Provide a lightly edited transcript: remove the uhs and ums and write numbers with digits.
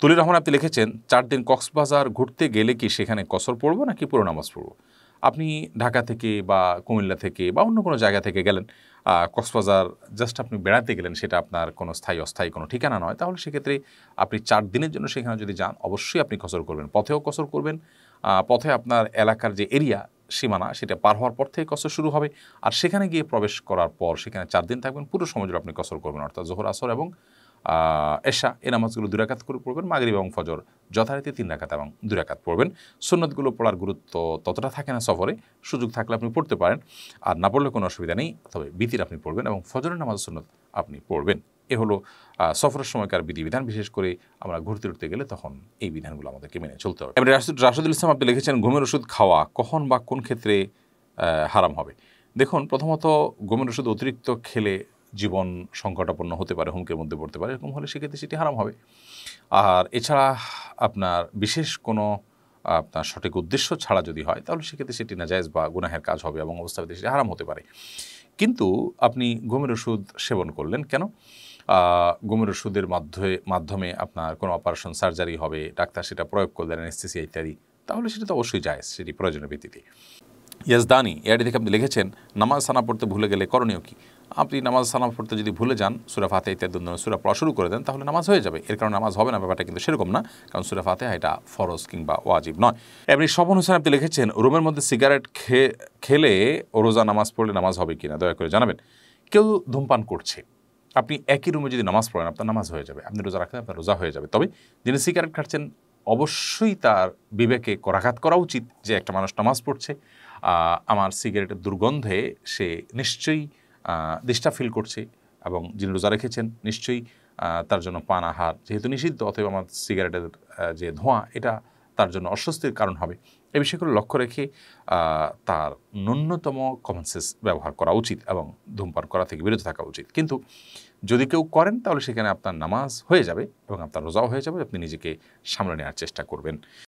তুলির রহমান আপনি লিখেছেন 4 দিন কক্সবাজার ঘুরতে গেলে কি সেখানে কসর পড়বো নাকি পুরো নামাজ পড়বো? আপনি ঢাকা থেকে বা কুমিল্লা থেকে বা অন্য কোনো জায়গা থেকে গেলেন, কক্সবাজার জাস্ট আপনি বেড়াতে গেলেন, সেটা আপনার কোনো স্থায়ী অস্থায়ী কোনো ঠিকানা নয়, তাহলে সেক্ষেত্রে আপনি 4 দিনের জন্য সেখানে যদি যান অবশ্যই আপনি কসর করবেন, পথেও কসর করবেন। পথে আপনার এলাকার যে এরিয়া সীমানা সেটা পার হওয়ার পর থেকে কসর শুরু হবে, আর সেখানে গিয়ে প্রবেশ করার পর সেখানে 4 দিন থাকবেন, পুরো সময় জুড়ে আপনি কসর করবেন, অর্থাৎ জোহর আসর এবং এশা এই নামাজগুলো 2 রাকাত করে পড়বেন, মাগরিব এবং ফজর যথারীতি 3 রাকাত এবং 2 রাকাত পড়বেন। সুন্নতগুলো পড়ার গুরুত্ব ততটা থাকে না সফরে, সুযোগ থাকলে আপনি পড়তে পারেন, আর না পড়লে কোনো অসুবিধা নেই, তবে বিতির আপনি পড়বেন এবং ফজরের নামাজ সুন্নত আপনি পড়বেন। এ হলো সফরের সময়কার বিধিবিধান। বিশেষ করে আমরা ঘুরতে উঠতে গেলে তখন এই বিধানগুলো আমাদেরকে মেনে চলতে হবে। এবার রাশিদুল ইসলাম আপনি লিখেছেন ঘুমের ওষুধ খাওয়া কখন বা কোন ক্ষেত্রে হারাম হবে? দেখুন, প্রথমত ঘুমের ওষুধ অতিরিক্ত খেলে জীবন সংকটাপন্ন হতে পারে, হুমকির মধ্যে পড়তে পারে, এরকম হলে সেক্ষেত্রে সেটি হারাম হবে। আর এছাড়া আপনার বিশেষ কোনো আপনার সঠিক উদ্দেশ্য ছাড়া যদি হয় তাহলে সেক্ষেত্রে সেটি নাজায়েজ বা গুনাহের কাজ হবে এবং অবস্থাতে সেটি হারাম হতে পারে। কিন্তু আপনি ঘুমের ওষুধ সেবন করলেন কেন? ঘুমের ওষুধের মাধ্যমে আপনার কোনো অপারেশন সার্জারি হবে, ডাক্তার সেটা প্রয়োগ করলেন, অ্যানেস্থেসিয়া ইত্যাদি, তাহলে সেটা তো অবশ্যই জায়েজ, সেটি প্রয়োজনের ভিত্তিতে। ইয়াজদানি এআইডি থেকে আপনি লিখেছেন নামাজ সানা পড়তে ভুলে গেলে করণীয় কি? আপনি নামাজ সানা পড়তে যদি ভুলে যান, সূরা ফাতিহা ইত্যাদি সূরা পড়া শুরু করে দেন, তাহলে নামাজ হয়ে যাবে। এর কারণে নামাজ হবে না, ব্যাপারটা কিন্তু সেরকম না, কারণ সূরা ফাতিহা এটা ফরজ কিংবা ওয়াজিব নয়। এমনি স্বপন হোসেন আপনি লিখেছেন রুমের মধ্যে সিগারেট খেলে রোজা নামাজ পড়লে নামাজ হবে কিনা দয়া করে জানাবেন। কেউ ধূমপান করছে, আপনি একই রুমে যদি নামাজ পড়েন আপনার নামাজ হয়ে যাবে, আপনি রোজা রাখলে আপনার রোজা হয়ে যাবে। তবে যিনি সিগারেট খাচ্ছেন অবশ্যই তার বিবেকে করাঘাত করা উচিত যে একটা মানুষ নামাজ পড়ছে, আমার সিগারেটের দুর্গন্ধে সে নিশ্চয়ই ডিস্টার্ব ফিল করছে, এবং যিনি রোজা রেখেছেন নিশ্চয়ই তার জন্য পান আহার যেহেতু নিষিদ্ধ, অতএব আমার সিগারেটের যে ধোঁয়া এটা তার জন্য অস্বস্তির কারণ হবে। এই বিষয়গুলো লক্ষ্য রেখে তার ন্যূনতম কমন সেন্স ব্যবহার করা উচিত এবং ধূমপান করা থেকে বিরত থাকা উচিত। কিন্তু যদি কেউ করেন তাহলে সেখানে আপনার নামাজ হয়ে যাবে এবং আপনার রোজাও হয়ে যাবে, আপনি নিজেকে সামলে নেওয়ার চেষ্টা করবেন।